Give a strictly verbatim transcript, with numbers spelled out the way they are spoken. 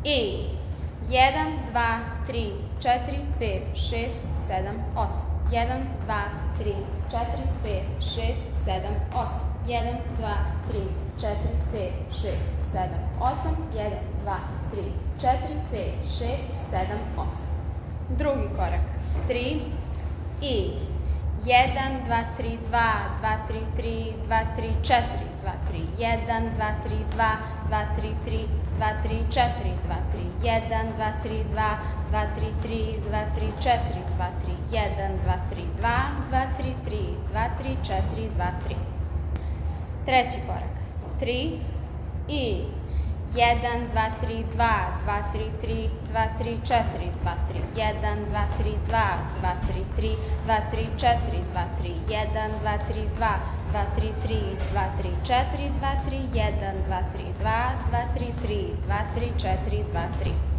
I. jedan, dva, tri, četiri, pet, šest, sedam, osam. jedan, dva, tri, četiri, pet, šest, sedam, osam. jedan, dva, tri, četiri, pet, šest, sedam, osam. jedan, dva, tri, četiri, pet, šest, sedam, osam. Drugi korak. tri. I. jedan, dva, tri, dva, dva, tri, tri, dva, tri, četiri, dva, tri, jedan, dva, tri, dva, dva, tri, tri, dva, tri, četiri, dva, tri, jedan, dva, tri, dva, dva, tri, tri, dva, tri, četiri, dva, tri, jedan, dva, tri, dva, dva, tri, tri, dva, tri, četiri, dva, tri. Treći korak. tri. I. jedan, dva, tri, dva, dva, tri, tri, dva, tri, četiri, dva, tri, jedan, dva, tri, dva, dva, tri, tri, dva, tri, četiri, dva, tri, jedan, dva, tri, dva, dva, tri, tri, dva, tri, četiri, dva, tri, jedan, dva, tri, dva, dva, tri, tri, dva, tri, četiri, dva, tri.